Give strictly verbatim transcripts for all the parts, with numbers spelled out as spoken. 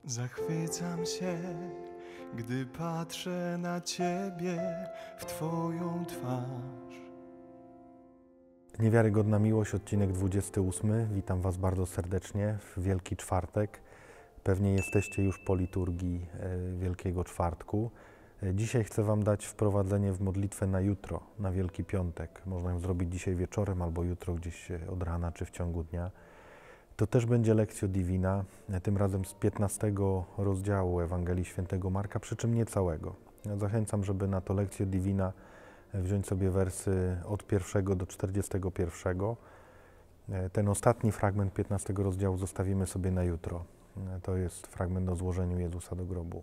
Zachwycam się, gdy patrzę na Ciebie, w Twoją twarz. Niewiarygodna miłość, odcinek dwudziesty ósmy. Witam Was bardzo serdecznie w Wielki Czwartek. Pewnie jesteście już po liturgii Wielkiego Czwartku. Dzisiaj chcę Wam dać wprowadzenie w modlitwę na jutro, na Wielki Piątek. Można ją zrobić dzisiaj wieczorem albo jutro gdzieś od rana czy w ciągu dnia. To też będzie Lectio Divina, tym razem z piętnastego rozdziału Ewangelii Świętego Marka, przy czym nie całego. Ja zachęcam, żeby na to Lectio Divina wziąć sobie wersy od pierwszego do czterdziestego pierwszego. Ten ostatni fragment piętnastego rozdziału zostawimy sobie na jutro. To jest fragment o złożeniu Jezusa do grobu.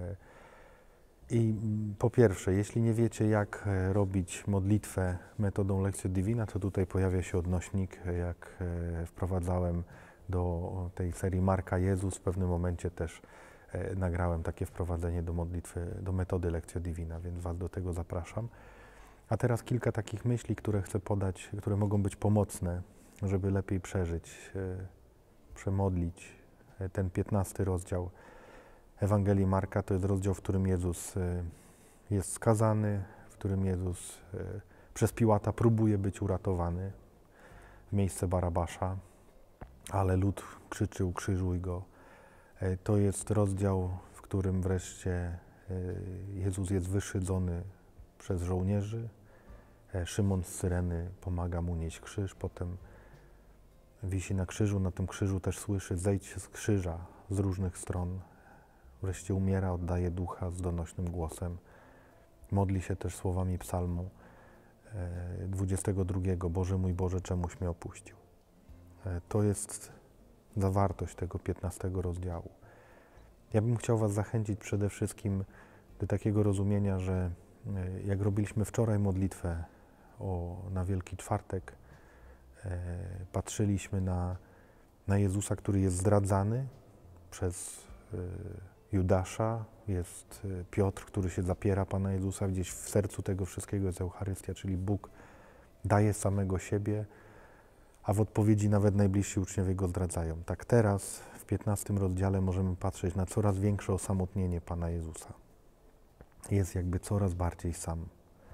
I po pierwsze, jeśli nie wiecie, jak robić modlitwę metodą Lectio Divina, to tutaj pojawia się odnośnik, jak wprowadzałem do tej serii Marka Jezus. W pewnym momencie też nagrałem takie wprowadzenie do modlitwy, do metody Lectio Divina, więc Was do tego zapraszam. A teraz kilka takich myśli, które chcę podać, które mogą być pomocne, żeby lepiej przeżyć, przemodlić ten piętnasty rozdział Ewangelii Marka. To jest rozdział, w którym Jezus jest skazany, w którym Jezus przez Piłata próbuje być uratowany w miejsce Barabasza, ale lud krzyczy: ukrzyżuj go. To jest rozdział, w którym wreszcie Jezus jest wyszydzony przez żołnierzy. Szymon z Cyreny pomaga mu nieść krzyż, potem wisi na krzyżu, na tym krzyżu też słyszy: zejdź z krzyża z różnych stron. Wreszcie umiera, oddaje ducha z donośnym głosem. Modli się też słowami psalmu dwudziestego drugiego: Boże mój Boże, czemuś mnie opuścił. To jest zawartość tego piętnastego rozdziału. Ja bym chciał Was zachęcić przede wszystkim do takiego rozumienia, że jak robiliśmy wczoraj modlitwę o, na Wielki Czwartek, patrzyliśmy na, na Jezusa, który jest zdradzany przez Judasza, jest Piotr, który się zapiera Pana Jezusa. Gdzieś w sercu tego wszystkiego jest Eucharystia, czyli Bóg daje samego siebie, a w odpowiedzi nawet najbliżsi uczniowie Go zdradzają. Tak teraz w piętnastym rozdziale możemy patrzeć na coraz większe osamotnienie Pana Jezusa. Jest jakby coraz bardziej sam.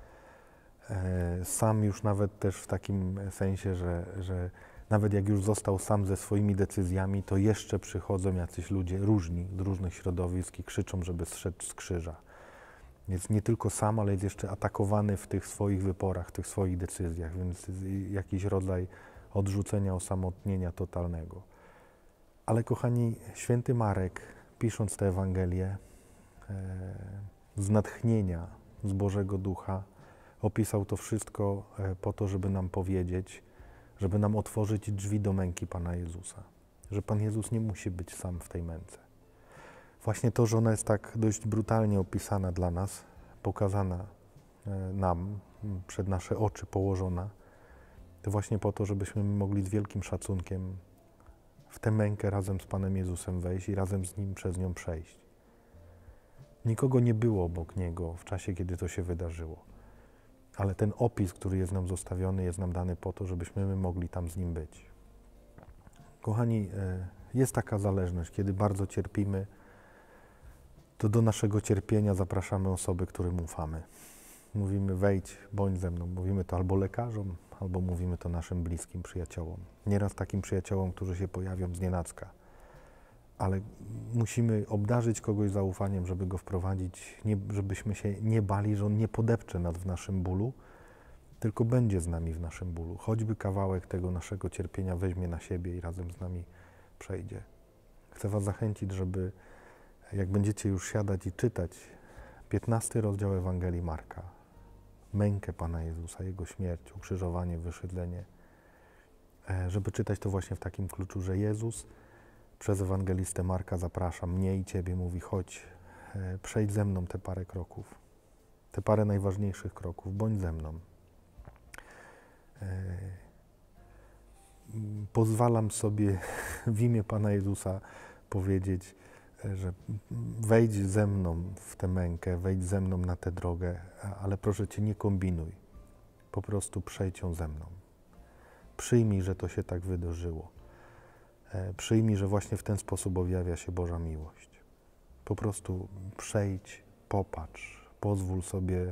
Sam już nawet też w takim sensie, że, że nawet jak już został sam ze swoimi decyzjami, to jeszcze przychodzą jacyś ludzie różni, z różnych środowisk i krzyczą, żeby zszedł z krzyża. Jest nie tylko sam, ale jest jeszcze atakowany w tych swoich wyporach, w tych swoich decyzjach, więc jakiś rodzaj odrzucenia, osamotnienia totalnego. Ale kochani, święty Marek, pisząc tę Ewangelię, z natchnienia, z Bożego Ducha, opisał to wszystko po to, żeby nam powiedzieć, żeby nam otworzyć drzwi do męki Pana Jezusa. Że Pan Jezus nie musi być sam w tej męce. Właśnie to, że ona jest tak dość brutalnie opisana dla nas, pokazana nam, przed nasze oczy położona, to właśnie po to, żebyśmy mogli z wielkim szacunkiem w tę mękę razem z Panem Jezusem wejść i razem z Nim przez nią przejść. Nikogo nie było obok Niego w czasie, kiedy to się wydarzyło. Ale ten opis, który jest nam zostawiony, jest nam dany po to, żebyśmy my mogli tam z Nim być. Kochani, jest taka zależność, kiedy bardzo cierpimy, to do naszego cierpienia zapraszamy osoby, którym ufamy. Mówimy: wejdź, bądź ze mną. Mówimy to albo lekarzom, albo mówimy to naszym bliskim przyjaciołom. Nieraz takim przyjaciołom, którzy się pojawią znienacka. Ale musimy obdarzyć kogoś zaufaniem, żeby go wprowadzić, nie, żebyśmy się nie bali, że on nie podepcze nas w naszym bólu, tylko będzie z nami w naszym bólu. Choćby kawałek tego naszego cierpienia weźmie na siebie i razem z nami przejdzie. Chcę Was zachęcić, żeby jak będziecie już siadać i czytać piętnasty rozdział Ewangelii Marka, mękę Pana Jezusa, Jego śmierć, ukrzyżowanie, wyszydzenie, żeby czytać to właśnie w takim kluczu, że Jezus przez ewangelistę Marka zaprasza mnie i Ciebie, mówi: chodź, przejdź ze mną te parę kroków, te parę najważniejszych kroków, bądź ze mną. Pozwalam sobie w imię Pana Jezusa powiedzieć, że wejdź ze mną w tę mękę, wejdź ze mną na tę drogę, ale proszę Cię, nie kombinuj, po prostu przejdź ją ze mną. Przyjmij, że to się tak wydarzyło. Przyjmij, że właśnie w ten sposób objawia się Boża miłość. Po prostu przejdź, popatrz, pozwól sobie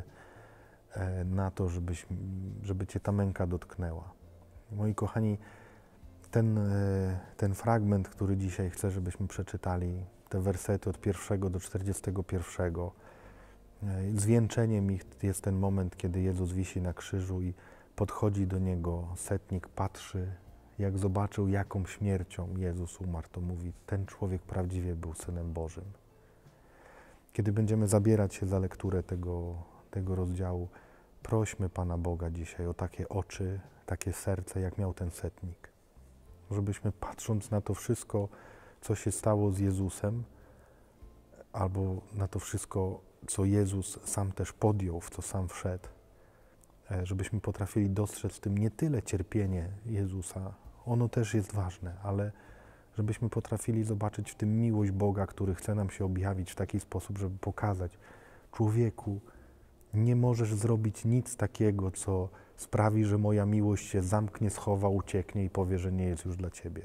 na to, żebyś, żeby Cię ta męka dotknęła. Moi kochani, ten, ten fragment, który dzisiaj chcę, żebyśmy przeczytali, te wersety od pierwszego do czterdziestego pierwszego, zwieńczeniem ich jest ten moment, kiedy Jezus wisi na krzyżu i podchodzi do Niego setnik, patrzy, jak zobaczył, jaką śmiercią Jezus umarł, to mówi, ten człowiek prawdziwie był Synem Bożym. Kiedy będziemy zabierać się za lekturę tego, tego rozdziału, prośmy Pana Boga dzisiaj o takie oczy, takie serce, jak miał ten setnik. Żebyśmy patrząc na to wszystko, co się stało z Jezusem, albo na to wszystko, co Jezus sam też podjął, w co sam wszedł, żebyśmy potrafili dostrzec w tym nie tyle cierpienie Jezusa, ono też jest ważne, ale żebyśmy potrafili zobaczyć w tym miłość Boga, który chce nam się objawić w taki sposób, żeby pokazać, człowieku, nie możesz zrobić nic takiego, co sprawi, że moja miłość się zamknie, schowa, ucieknie i powie, że nie jest już dla Ciebie.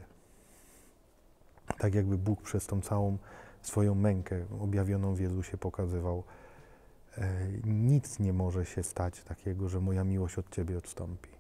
Tak jakby Bóg przez tą całą swoją mękę objawioną w Jezusie pokazywał, e, nic nie może się stać takiego, że moja miłość od Ciebie odstąpi.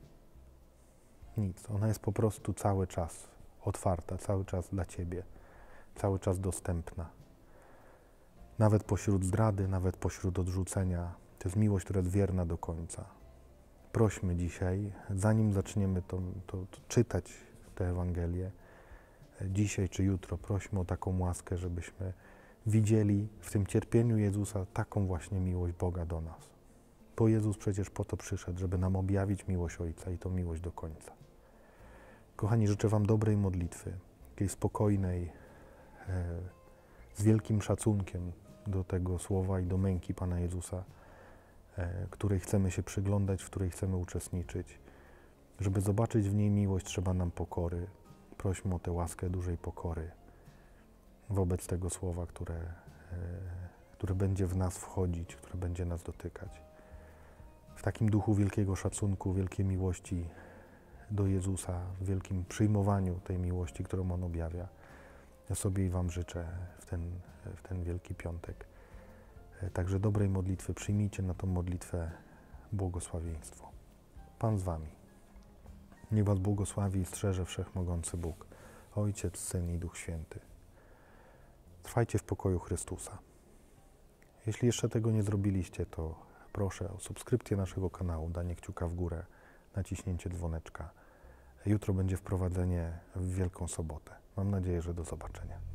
Nic. Ona jest po prostu cały czas otwarta, cały czas dla Ciebie, cały czas dostępna. Nawet pośród zdrady, nawet pośród odrzucenia, to jest miłość, która jest wierna do końca. Prośmy dzisiaj, zanim zaczniemy to, to, to czytać tę Ewangelię, dzisiaj czy jutro, prośmy o taką łaskę, żebyśmy widzieli w tym cierpieniu Jezusa taką właśnie miłość Boga do nas. Bo Jezus przecież po to przyszedł, żeby nam objawić miłość Ojca i to miłość do końca. Kochani, życzę Wam dobrej modlitwy, takiej spokojnej, e, z wielkim szacunkiem do tego słowa i do męki Pana Jezusa, e, której chcemy się przyglądać, w której chcemy uczestniczyć. Żeby zobaczyć w niej miłość, trzeba nam pokory. Prośmy o tę łaskę dużej pokory wobec tego słowa, które, e, które będzie w nas wchodzić, które będzie nas dotykać. W takim duchu wielkiego szacunku, wielkiej miłości do Jezusa, w wielkim przyjmowaniu tej miłości, którą On objawia. Ja sobie i Wam życzę w ten, w ten Wielki Piątek. Także dobrej modlitwy. Przyjmijcie na tą modlitwę błogosławieństwo. Pan z Wami. Niech Was błogosławi i strzeże Wszechmogący Bóg, Ojciec, Syn i Duch Święty. Trwajcie w pokoju Chrystusa. Jeśli jeszcze tego nie zrobiliście, to proszę o subskrypcję naszego kanału, danie kciuka w górę, naciśnięcie dzwoneczka. Jutro będzie wprowadzenie w Wielką Sobotę. Mam nadzieję, że do zobaczenia.